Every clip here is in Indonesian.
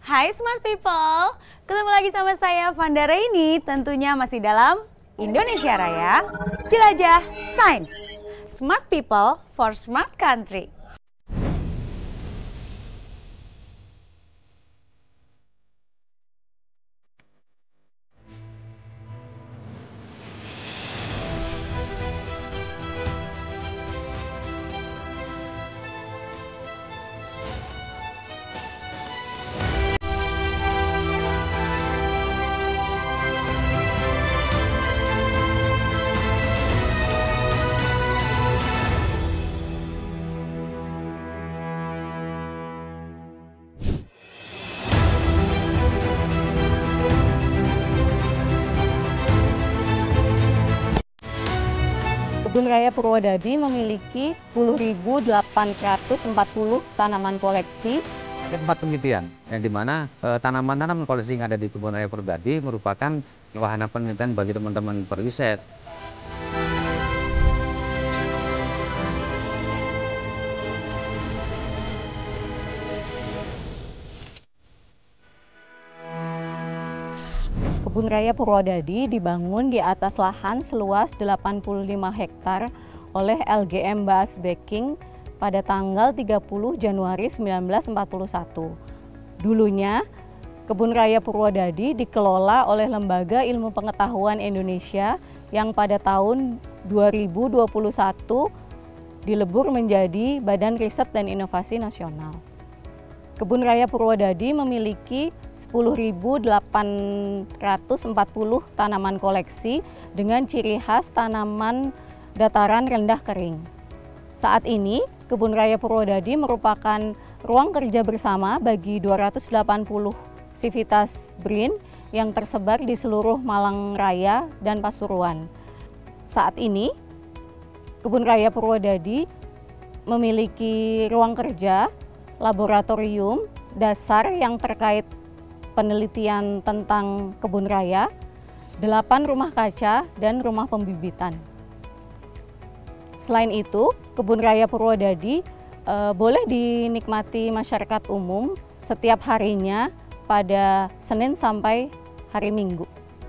Hai Smart People, ketemu lagi sama saya Vanda Raini, tentunya masih dalam Indonesia Raya, Jelajah Sains. Smart People for Smart Country. Kebun Raya Purwodadi memiliki 10.840 tanaman koleksi. Ada 4 penelitian, yang dimana tanaman-tanaman koleksi yang ada di Kebun Raya Purwodadi merupakan wahana penelitian bagi teman-teman periset. Kebun Raya Purwodadi dibangun di atas lahan seluas 85 hektar oleh LGM Baas Backing pada tanggal 30 Januari 1941. Dulunya, Kebun Raya Purwodadi dikelola oleh Lembaga Ilmu Pengetahuan Indonesia yang pada tahun 2021 dilebur menjadi Badan Riset dan Inovasi Nasional. Kebun Raya Purwodadi memiliki 10.840 tanaman koleksi dengan ciri khas tanaman dataran rendah kering. Saat ini, Kebun Raya Purwodadi merupakan ruang kerja bersama bagi 280 sivitas BRIN yang tersebar di seluruh Malang Raya dan Pasuruan. Saat ini, Kebun Raya Purwodadi memiliki ruang kerja, laboratorium, dasar yang terkait penelitian tentang kebun raya, 8 rumah kaca, dan rumah pembibitan. Selain itu, Kebun Raya Purwodadi boleh dinikmati masyarakat umum setiap harinya pada Senin sampai hari Minggu.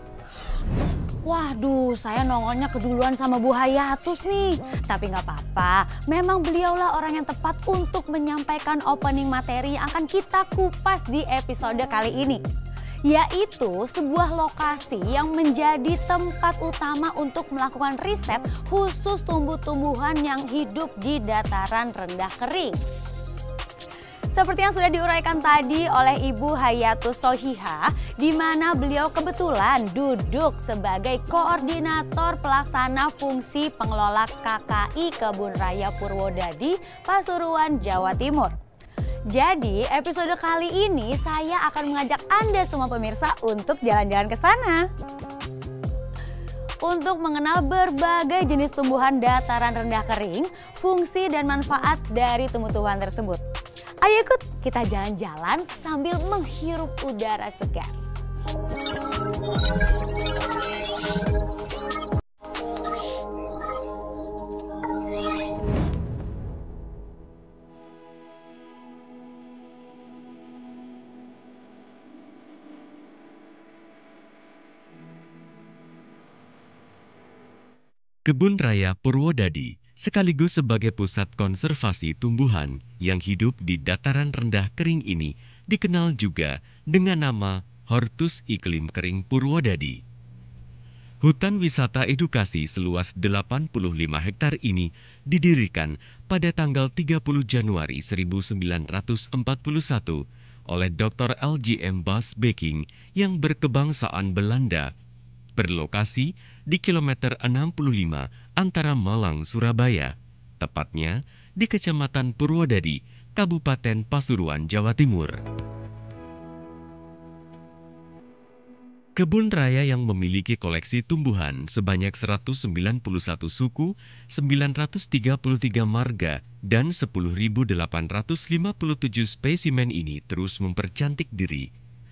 Waduh, saya nongolnya keduluan sama Bu Hayatus nih. Tapi nggak apa-apa, memang beliaulah orang yang tepat untuk menyampaikan opening materi yang akan kita kupas di episode kali ini. Yaitu sebuah lokasi yang menjadi tempat utama untuk melakukan riset khusus tumbuh-tumbuhan yang hidup di dataran rendah kering. Seperti yang sudah diuraikan tadi oleh Ibu Hayatus Sohiha, di mana beliau kebetulan duduk sebagai koordinator pelaksana fungsi pengelola KKI Kebun Raya Purwodadi, Pasuruan, Jawa Timur. Jadi episode kali ini saya akan mengajak Anda semua pemirsa untuk jalan-jalan ke sana. Untuk mengenal berbagai jenis tumbuhan dataran rendah kering, fungsi dan manfaat dari tumbuh-tumbuhan tersebut. Ayo ikut kita jalan-jalan sambil menghirup udara segar. Kebun Raya Purwodadi sekaligus sebagai pusat konservasi tumbuhan yang hidup di dataran rendah kering ini dikenal juga dengan nama Hortus Iklim Kering Purwodadi. Hutan wisata edukasi seluas 85 hektar ini didirikan pada tanggal 30 Januari 1941 oleh Dr. LGM Baas Backing yang berkebangsaan Belanda, berlokasi di kilometer 65 antara Malang, Surabaya, tepatnya di Kecamatan Purwodadi, Kabupaten Pasuruan, Jawa Timur. Kebun raya yang memiliki koleksi tumbuhan sebanyak 191 suku, 933 marga, dan 10.857 spesimen ini terus mempercantik diri.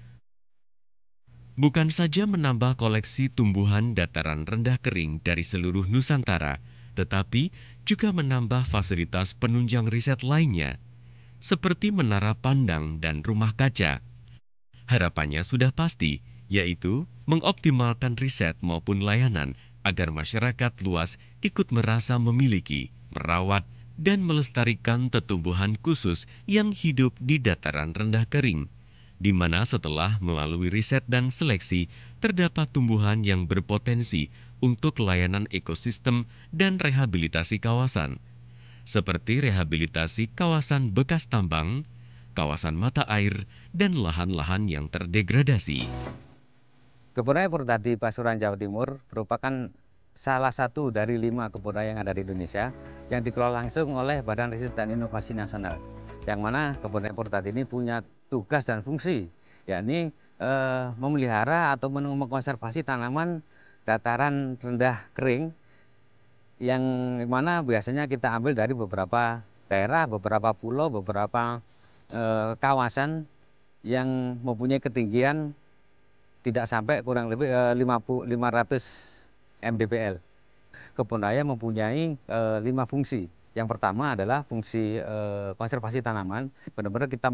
Bukan saja menambah koleksi tumbuhan dataran rendah kering dari seluruh Nusantara, tetapi juga menambah fasilitas penunjang riset lainnya, seperti menara pandang dan rumah kaca. Harapannya sudah pasti, yaitu mengoptimalkan riset maupun layanan agar masyarakat luas ikut merasa memiliki, merawat, dan melestarikan tetumbuhan khusus yang hidup di dataran rendah kering, di mana setelah melalui riset dan seleksi terdapat tumbuhan yang berpotensi untuk layanan ekosistem dan rehabilitasi kawasan, seperti rehabilitasi kawasan bekas tambang, kawasan mata air, dan lahan-lahan yang terdegradasi. Kebun Raya Purwodadi Pasuruan, Jawa Timur merupakan salah satu dari 5 kebun raya yang ada di Indonesia yang dikelola langsung oleh Badan Riset dan Inovasi Nasional. Yang mana Kebun Raya Purwodadi ini punya tugas dan fungsi, yakni memelihara atau mengkonservasi tanaman dataran rendah kering yang mana biasanya kita ambil dari beberapa daerah, beberapa pulau, beberapa kawasan yang mempunyai ketinggian tidak sampai kurang lebih 500 mdpl. Kebun raya mempunyai 5 fungsi. Yang pertama adalah fungsi konservasi tanaman. Benar-benar kita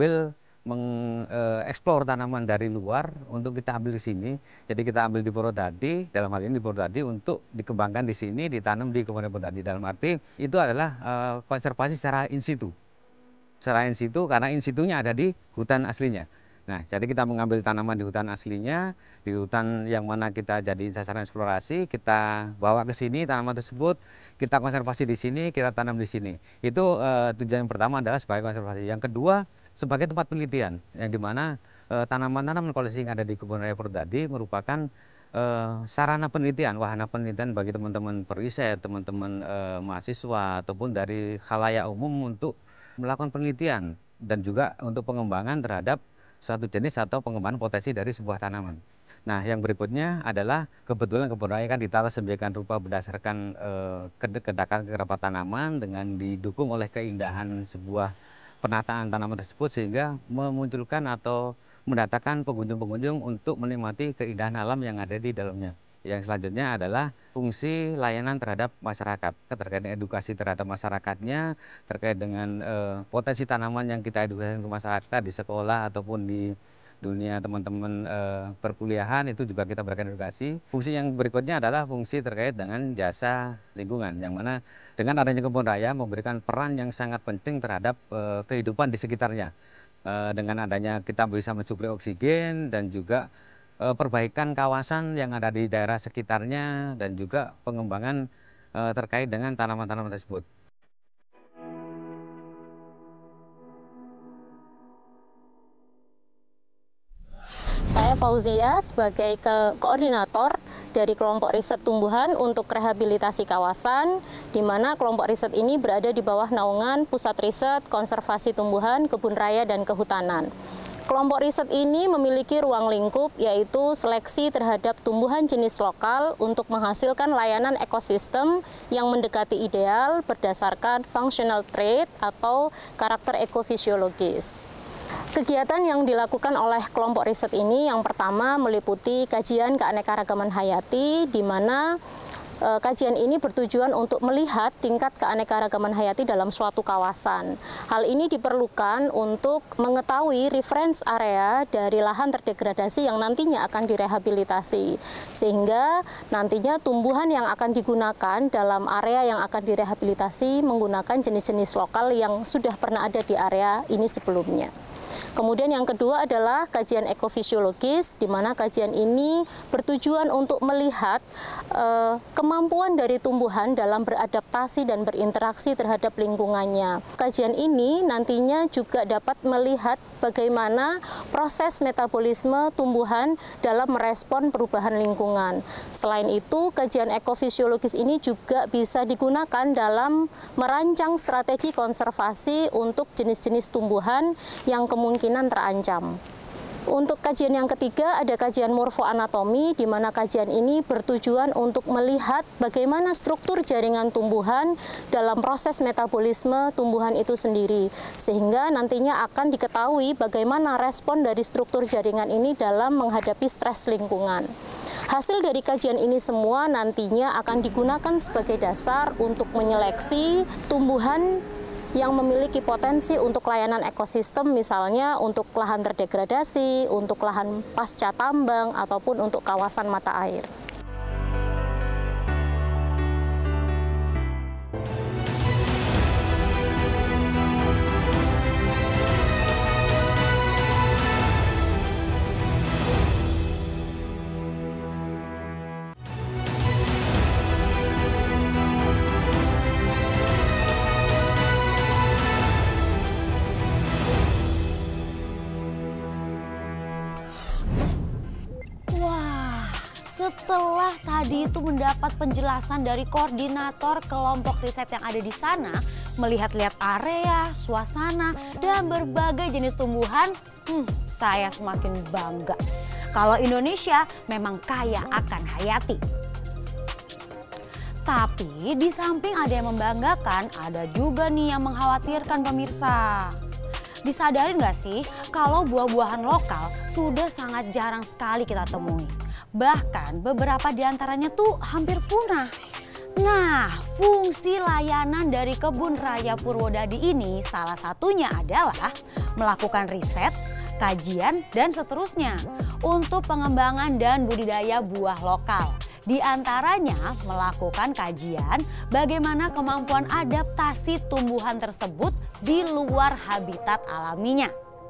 mengeksplor tanaman dari luar untuk kita ambil di sini. Jadi kita ambil di Purwodadi, dalam hal ini di Purwodadi untuk dikembangkan di sini, ditanam di Kebun Raya Purwodadi. Dalam arti itu adalah konservasi secara in situ. Secara in situ karena in situnya ada di hutan aslinya. Nah, jadi kita mengambil tanaman di hutan aslinya, di hutan yang mana kita jadi sasaran eksplorasi, kita bawa ke sini tanaman tersebut, kita konservasi di sini, kita tanam di sini. Itu tujuan yang pertama adalah sebagai konservasi. Yang kedua, sebagai tempat penelitian, yang dimana tanaman-tanaman koleksi yang ada di Kebun Raya Purwodadi merupakan sarana penelitian, wahana penelitian bagi teman-teman periset, teman-teman mahasiswa, ataupun dari khalayak umum untuk melakukan penelitian dan juga untuk pengembangan terhadap suatu jenis atau pengembangan potensi dari sebuah tanaman. Nah, yang berikutnya adalah kebetulan kebun raya kan ditata sedemikian rupa berdasarkan kedekatan tanaman dengan didukung oleh keindahan sebuah penataan tanaman tersebut sehingga memunculkan atau mendatangkan pengunjung-pengunjung untuk menikmati keindahan alam yang ada di dalamnya. Yang selanjutnya adalah fungsi layanan terhadap masyarakat, terkait dengan edukasi terhadap masyarakatnya, terkait dengan potensi tanaman yang kita edukasi ke masyarakat di sekolah ataupun di dunia teman-teman perkuliahan, itu juga kita berikan edukasi. Fungsi yang berikutnya adalah fungsi terkait dengan jasa lingkungan, yang mana dengan adanya kebun raya memberikan peran yang sangat penting terhadap kehidupan di sekitarnya. Dengan adanya kita bisa mensuplai oksigen dan juga perbaikan kawasan yang ada di daerah sekitarnya dan juga pengembangan terkait dengan tanaman-tanaman tersebut. Saya Fauzia sebagai koordinator dari kelompok riset tumbuhan untuk rehabilitasi kawasan, di mana kelompok riset ini berada di bawah naungan Pusat Riset Konservasi Tumbuhan, Kebun Raya, dan Kehutanan. Kelompok riset ini memiliki ruang lingkup, yaitu seleksi terhadap tumbuhan jenis lokal untuk menghasilkan layanan ekosistem yang mendekati ideal berdasarkan functional trait atau karakter ekofisiologis. Kegiatan yang dilakukan oleh kelompok riset ini yang pertama meliputi kajian keanekaragaman hayati, di mana kajian ini bertujuan untuk melihat tingkat keanekaragaman hayati dalam suatu kawasan. Hal ini diperlukan untuk mengetahui reference area dari lahan terdegradasi yang nantinya akan direhabilitasi. Sehingga nantinya tumbuhan yang akan digunakan dalam area yang akan direhabilitasi menggunakan jenis-jenis lokal yang sudah pernah ada di area ini sebelumnya. Kemudian yang kedua adalah kajian ekofisiologis, di mana kajian ini bertujuan untuk melihat kemampuan dari tumbuhan dalam beradaptasi dan berinteraksi terhadap lingkungannya. Kajian ini nantinya juga dapat melihat bagaimana proses metabolisme tumbuhan dalam merespon perubahan lingkungan. Selain itu, kajian ekofisiologis ini juga bisa digunakan dalam merancang strategi konservasi untuk jenis-jenis tumbuhan yang kemungkinan terancam. Untuk kajian yang ketiga ada kajian morfoanatomi, di mana kajian ini bertujuan untuk melihat bagaimana struktur jaringan tumbuhan dalam proses metabolisme tumbuhan itu sendiri, sehingga nantinya akan diketahui bagaimana respon dari struktur jaringan ini dalam menghadapi stres lingkungan. Hasil dari kajian ini semua nantinya akan digunakan sebagai dasar untuk menyeleksi tumbuhan yang memiliki potensi untuk layanan ekosistem, misalnya untuk lahan terdegradasi, untuk lahan pasca tambang, ataupun untuk kawasan mata air. Setelah tadi itu mendapat penjelasan dari koordinator kelompok riset yang ada di sana, melihat-lihat area, suasana, dan berbagai jenis tumbuhan, saya semakin bangga. Kalau Indonesia memang kaya akan hayati. Tapi di samping ada yang membanggakan, ada juga nih yang mengkhawatirkan pemirsa. Disadarin nggak sih kalau buah-buahan lokal sudah sangat jarang sekali kita temui. Bahkan beberapa di antaranya tuh hampir punah. Nah, fungsi layanan dari Kebun Raya Purwodadi ini salah satunya adalah melakukan riset, kajian, dan seterusnya untuk pengembangan dan budidaya buah lokal. Di antaranya melakukan kajian bagaimana kemampuan adaptasi tumbuhan tersebut di luar habitat alaminya.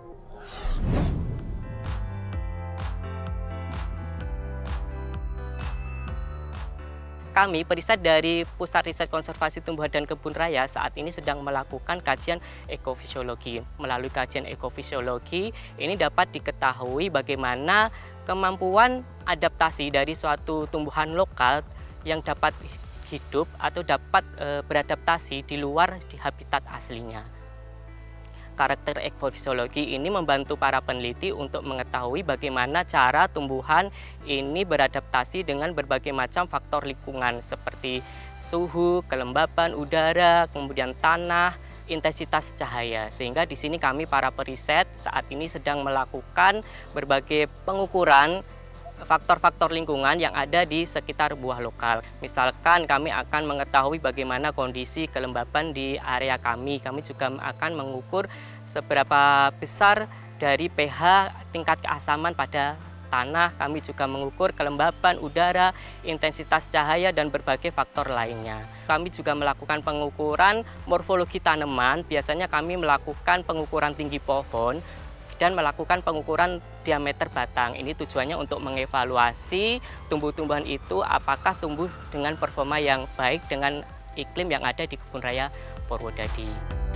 Kami, periset dari Pusat Riset Konservasi Tumbuhan dan Kebun Raya, saat ini sedang melakukan kajian ekofisiologi. Melalui kajian ekofisiologi, ini dapat diketahui bagaimana kemampuan adaptasi dari suatu tumbuhan lokal yang dapat hidup atau dapat beradaptasi di luar di habitat aslinya. Karakter ekofisiologi ini membantu para peneliti untuk mengetahui bagaimana cara tumbuhan ini beradaptasi dengan berbagai macam faktor lingkungan seperti suhu, kelembapan udara, kemudian tanah, intensitas cahaya. Sehingga di sini kami para periset saat ini sedang melakukan berbagai pengukuran faktor-faktor lingkungan yang ada di sekitar buah lokal. Misalkan kami akan mengetahui bagaimana kondisi kelembapan di area kami. Kami juga akan mengukur seberapa besar dari pH tingkat keasaman pada tanah. Kami juga mengukur kelembapan udara, intensitas cahaya, dan berbagai faktor lainnya. Kami juga melakukan pengukuran morfologi tanaman. Biasanya kami melakukan pengukuran tinggi pohon dan melakukan pengukuran diameter batang. Ini tujuannya untuk mengevaluasi tumbuh-tumbuhan itu apakah tumbuh dengan performa yang baik dengan iklim yang ada di Kebun Raya Purwodadi.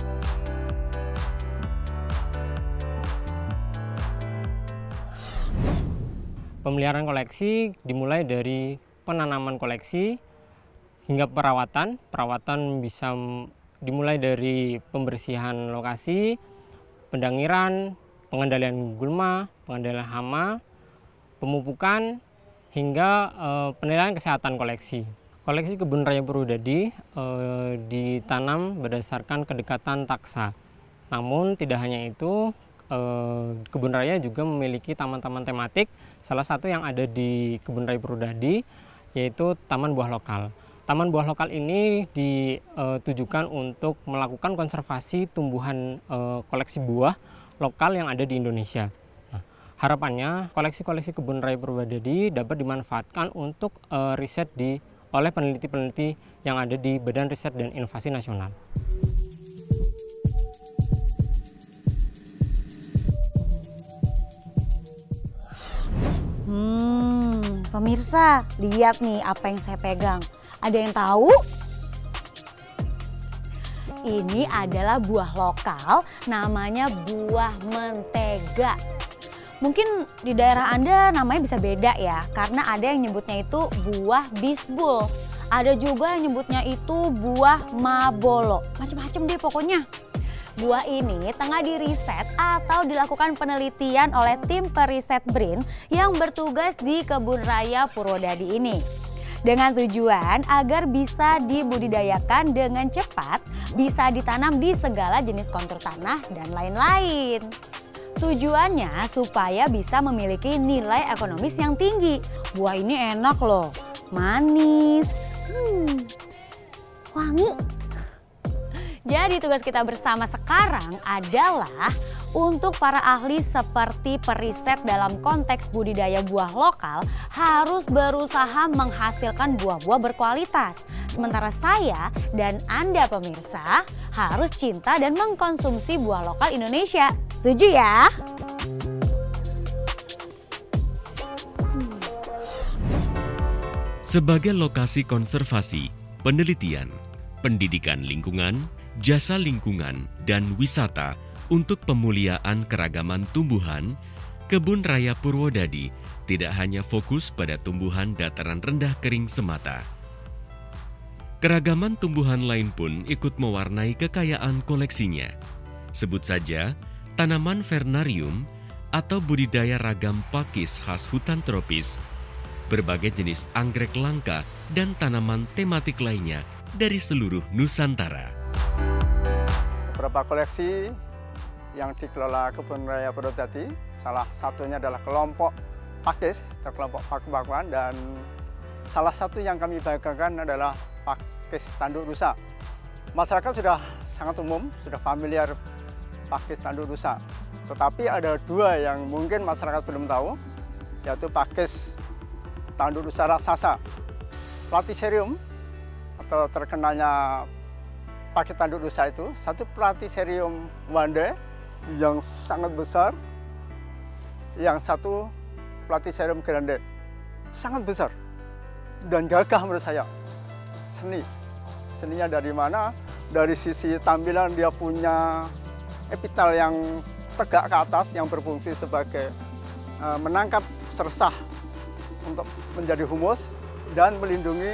Pemeliharaan koleksi dimulai dari penanaman koleksi hingga perawatan. Perawatan bisa dimulai dari pembersihan lokasi, pendangiran, pengendalian gulma, pengendalian hama, pemupukan, hingga penilaian kesehatan koleksi. Koleksi Kebun Raya Purwodadi ditanam berdasarkan kedekatan taksa. Namun tidak hanya itu, Kebun Raya juga memiliki taman-taman tematik. Salah satu yang ada di Kebun Raya Purwodadi yaitu Taman Buah Lokal. Taman buah lokal ini ditujukan untuk melakukan konservasi tumbuhan koleksi buah lokal yang ada di Indonesia. Nah, harapannya koleksi-koleksi Kebun Raya Purwodadi dapat dimanfaatkan untuk riset oleh peneliti-peneliti yang ada di Badan Riset dan Inovasi Nasional. Pemirsa, lihat nih apa yang saya pegang. Ada yang tahu? Ini adalah buah lokal, namanya buah mentega. Mungkin di daerah Anda namanya bisa beda ya, karena ada yang nyebutnya itu buah bisbul. Ada juga yang nyebutnya itu buah mabolo. Macam-macam deh pokoknya. Buah ini tengah diriset atau dilakukan penelitian oleh tim periset BRIN yang bertugas di Kebun Raya Purwodadi ini. Dengan tujuan agar bisa dibudidayakan dengan cepat, bisa ditanam di segala jenis kontur tanah dan lain-lain. Tujuannya supaya bisa memiliki nilai ekonomis yang tinggi. Buah ini enak loh, manis, wangi. Jadi tugas kita bersama sekarang adalah untuk para ahli seperti periset dalam konteks budidaya buah lokal harus berusaha menghasilkan buah-buah berkualitas. Sementara saya dan Anda pemirsa harus cinta dan mengkonsumsi buah lokal Indonesia. Setuju ya? Sebagai lokasi konservasi, penelitian, pendidikan lingkungan, jasa lingkungan, dan wisata untuk pemuliaan keragaman tumbuhan, Kebun Raya Purwodadi tidak hanya fokus pada tumbuhan dataran rendah kering semata. Keragaman tumbuhan lain pun ikut mewarnai kekayaan koleksinya. Sebut saja tanaman vernarium atau budidaya ragam pakis khas hutan tropis, berbagai jenis anggrek langka, dan tanaman tematik lainnya dari seluruh Nusantara. Beberapa koleksi yang dikelola Kebun Raya Purwodadi, salah satunya adalah kelompok pakis atau kelompok paku-pakuan, dan salah satu yang kami banggakan adalah pakis tanduk rusa. Masyarakat sudah sangat umum, sudah familiar pakis tanduk rusa. Tetapi ada dua yang mungkin masyarakat belum tahu, yaitu pakis tanduk rusa raksasa. Platycerium atau terkenalnya pakis tanduk rusa itu, satu Platycerium wande yang sangat besar, yang satu Platycerium grande, sangat besar dan gagah menurut saya. Seninya dari mana? Dari sisi tampilan dia punya epitel yang tegak ke atas yang berfungsi sebagai menangkap sersah untuk menjadi humus dan melindungi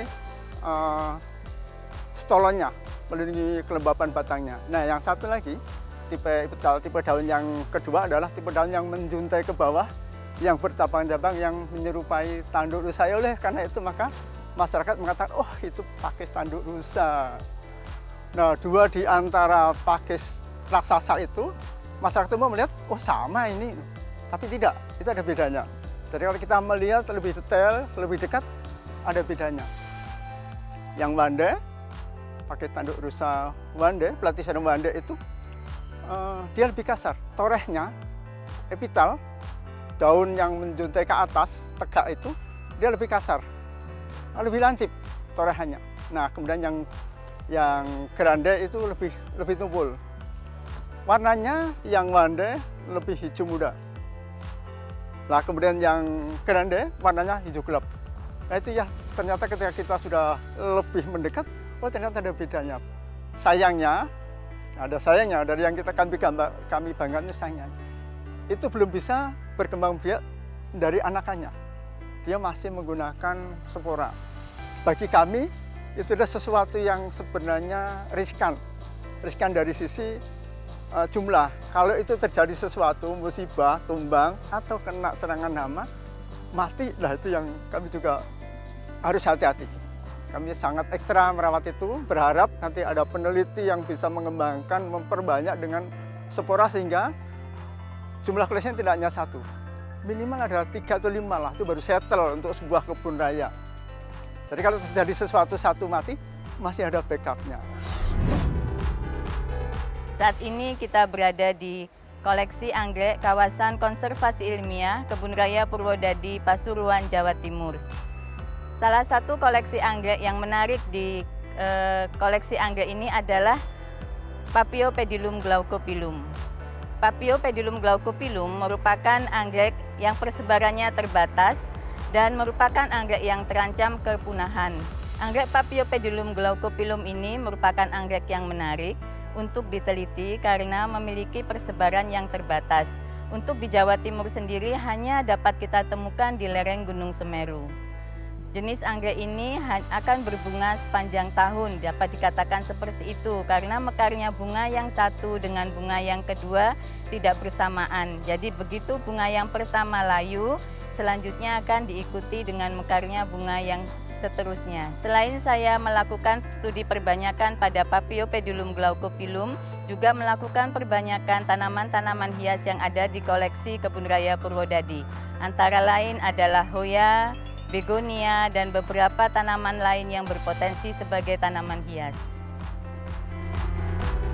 stolonnya, melindungi kelembapan batangnya. Nah, yang satu lagi tipe epitel, tipe daun yang kedua adalah tipe daun yang menjuntai ke bawah, yang bercabang-cabang, yang menyerupai tanduk rusa. Oleh karena itu maka masyarakat mengatakan, oh itu pakis tanduk rusa. Nah, dua di antara pakis raksasa itu masyarakat umum melihat, oh sama ini, tapi tidak, itu ada bedanya. Jadi kalau kita melihat lebih detail, lebih dekat, ada bedanya. Yang wande, pakai tanduk rusa wande, Platycerium wande itu, dia lebih kasar. Torehnya, epitel, daun yang menjuntai ke atas, tegak itu, dia lebih kasar. Lebih lancip torehannya. Nah, kemudian yang grande itu lebih tumpul. Warnanya yang wande lebih hijau muda. Nah, kemudian yang grande warnanya hijau gelap. Nah, itu ya ternyata ketika kita sudah lebih mendekat, oh ternyata ada bedanya. Sayangnya, ada sayangnya dari yang kami banggakan sayangnya. Itu belum bisa berkembang biak dari anakannya. Dia masih menggunakan spora. Bagi kami, itu adalah sesuatu yang sebenarnya riskan. Riskan dari sisi jumlah. Kalau itu terjadi sesuatu, musibah, tumbang, atau kena serangan hama, mati, nah itu yang kami juga harus hati-hati. Kami sangat ekstra merawat itu, berharap nanti ada peneliti yang bisa mengembangkan, memperbanyak dengan spora sehingga jumlah koleksinya tidak hanya satu. Minimal ada 3 atau 5 lah, itu baru settle untuk sebuah kebun raya. Jadi kalau terjadi sesuatu satu mati, masih ada backupnya. Saat ini kita berada di koleksi anggrek kawasan konservasi ilmiah Kebun Raya Purwodadi, Pasuruan, Jawa Timur. Salah satu koleksi anggrek yang menarik di koleksi anggrek ini adalah Paphiopedilum glaucophyllum. Paphiopedilum glaucophyllum merupakan anggrek yang persebarannya terbatas dan merupakan anggrek yang terancam kepunahan. Anggrek Paphiopedilum glaucophyllum ini merupakan anggrek yang menarik untuk diteliti karena memiliki persebaran yang terbatas. Untuk di Jawa Timur sendiri hanya dapat kita temukan di lereng Gunung Semeru. Jenis anggrek ini akan berbunga sepanjang tahun, dapat dikatakan seperti itu karena mekarnya bunga yang satu dengan bunga yang kedua tidak bersamaan. Jadi begitu bunga yang pertama layu, selanjutnya akan diikuti dengan mekarnya bunga yang seterusnya. Selain saya melakukan studi perbanyakan pada Paphiopedilum glaucophyllum, juga melakukan perbanyakan tanaman-tanaman hias yang ada di koleksi Kebun Raya Purwodadi. Antara lain adalah hoya, begonia, dan beberapa tanaman lain yang berpotensi sebagai tanaman hias.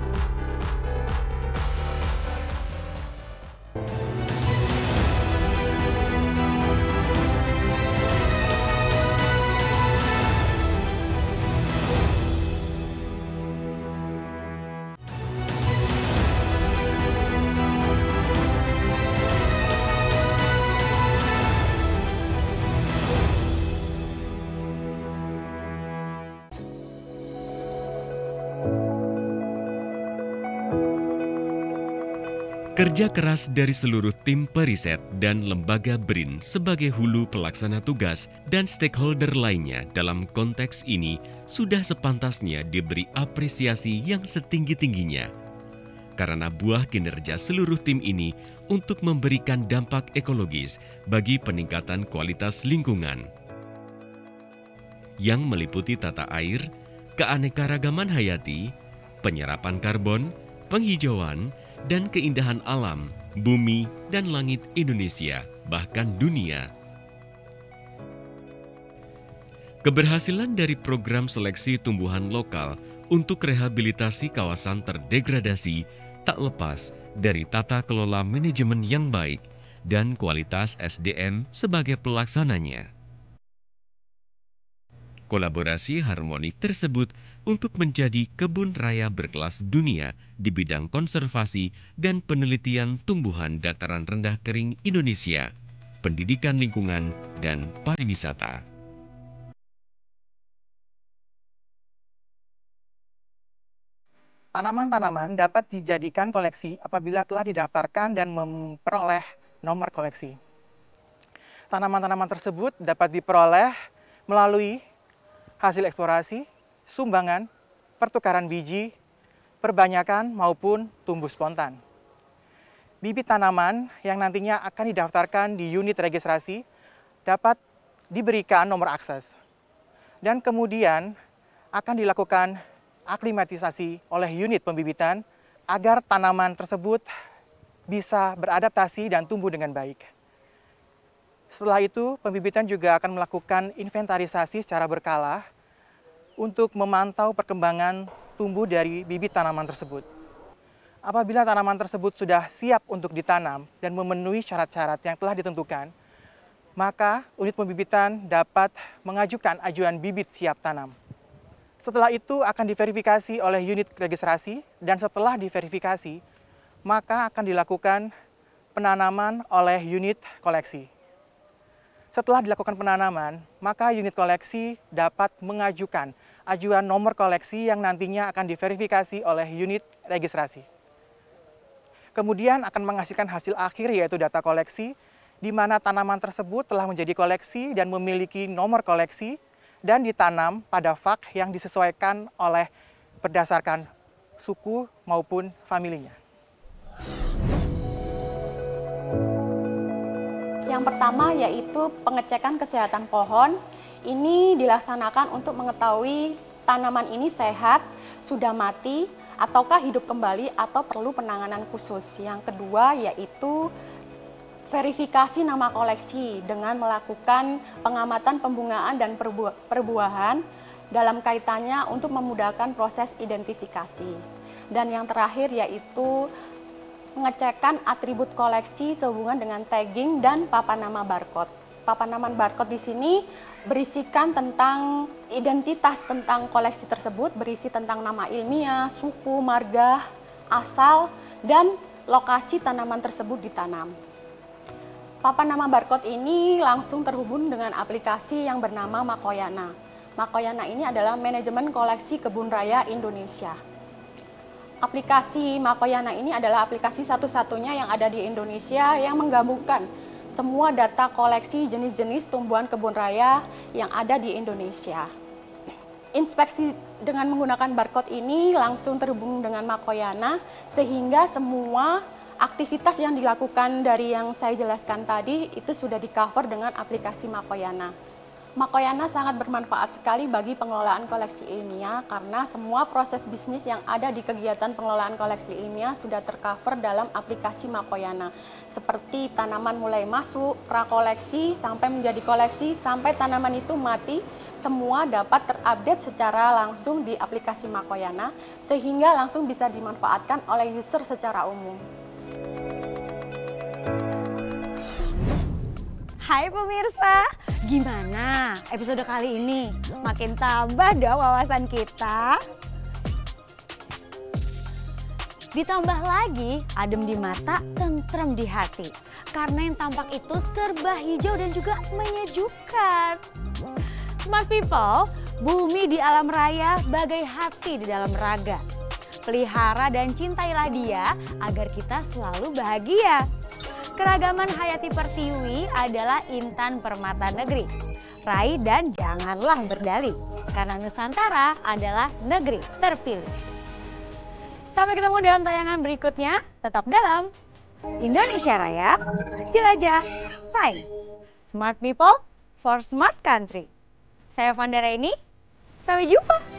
Kerja keras dari seluruh tim periset dan lembaga BRIN sebagai hulu pelaksana tugas dan stakeholder lainnya dalam konteks ini sudah sepantasnya diberi apresiasi yang setinggi-tingginya. Karena buah kinerja seluruh tim ini untuk memberikan dampak ekologis bagi peningkatan kualitas lingkungan yang meliputi tata air, keanekaragaman hayati, penyerapan karbon, penghijauan, dan keindahan alam, bumi, dan langit Indonesia, bahkan dunia. Keberhasilan dari program seleksi tumbuhan lokal untuk rehabilitasi kawasan terdegradasi tak lepas dari tata kelola manajemen yang baik dan kualitas SDM sebagai pelaksananya. Kolaborasi harmonik tersebut untuk menjadi kebun raya berkelas dunia di bidang konservasi dan penelitian tumbuhan dataran rendah kering Indonesia, pendidikan lingkungan, dan pariwisata. Tanaman-tanaman dapat dijadikan koleksi apabila telah didaftarkan dan memperoleh nomor koleksi. Tanaman-tanaman tersebut dapat diperoleh melalui hasil eksplorasi, sumbangan, pertukaran biji, perbanyakan maupun tumbuh spontan. Bibit tanaman yang nantinya akan didaftarkan di unit registrasi dapat diberikan nomor akses. Dan kemudian akan dilakukan aklimatisasi oleh unit pembibitan agar tanaman tersebut bisa beradaptasi dan tumbuh dengan baik. Setelah itu, pembibitan juga akan melakukan inventarisasi secara berkala untuk memantau perkembangan tumbuh dari bibit tanaman tersebut. Apabila tanaman tersebut sudah siap untuk ditanam dan memenuhi syarat-syarat yang telah ditentukan, maka unit pembibitan dapat mengajukan ajuan bibit siap tanam. Setelah itu akan diverifikasi oleh unit registrasi dan setelah diverifikasi, maka akan dilakukan penanaman oleh unit koleksi. Setelah dilakukan penanaman, maka unit koleksi dapat mengajukan ajuan nomor koleksi yang nantinya akan diverifikasi oleh unit registrasi. Kemudian akan menghasilkan hasil akhir yaitu data koleksi, di mana tanaman tersebut telah menjadi koleksi dan memiliki nomor koleksi dan ditanam pada fak yang disesuaikan oleh berdasarkan suku maupun familinya. Yang pertama yaitu pengecekan kesehatan pohon. Ini dilaksanakan untuk mengetahui tanaman ini sehat, sudah mati, ataukah hidup kembali atau perlu penanganan khusus. Yang kedua yaitu verifikasi nama koleksi dengan melakukan pengamatan pembungaan dan perbuahan dalam kaitannya untuk memudahkan proses identifikasi. Dan yang terakhir yaitu pengecekan atribut koleksi sehubungan dengan tagging dan papan nama barcode. Papan nama barcode di sini berisikan tentang identitas tentang koleksi tersebut, berisi tentang nama ilmiah, suku, marga, asal, dan lokasi tanaman tersebut ditanam. Papan nama barcode ini langsung terhubung dengan aplikasi yang bernama Makoyana. Makoyana ini adalah manajemen koleksi kebun raya Indonesia. Aplikasi Makoyana ini adalah aplikasi satu-satunya yang ada di Indonesia yang menggabungkan semua data koleksi jenis-jenis tumbuhan kebun raya yang ada di Indonesia. Inspeksi dengan menggunakan barcode ini langsung terhubung dengan Makoyana sehingga semua aktivitas yang dilakukan dari yang saya jelaskan tadi itu sudah di-cover dengan aplikasi Makoyana. Makoyana sangat bermanfaat sekali bagi pengelolaan koleksi ilmiah karena semua proses bisnis yang ada di kegiatan pengelolaan koleksi ilmiah sudah tercover dalam aplikasi Makoyana. Seperti tanaman mulai masuk, prakoleksi, sampai menjadi koleksi, sampai tanaman itu mati, semua dapat terupdate secara langsung di aplikasi Makoyana sehingga langsung bisa dimanfaatkan oleh user secara umum. Hai pemirsa, gimana episode kali ini? Makin tambah dong wawasan kita. Ditambah lagi adem di mata, tentrem di hati. Karena yang tampak itu serba hijau dan juga menyejukkan. Smart people, bumi di alam raya bagai hati di dalam raga. pelihara dan cintailah dia agar kita selalu bahagia. Keragaman hayati pertiwi adalah intan permata negeri. Raih dan janganlah berdalih, karena Nusantara adalah negeri terpilih. Sampai ketemu dalam tayangan berikutnya, tetap dalam Indonesia Raya, jelajah sains. Smart people for smart country. Saya Vanda Reni, sampai jumpa.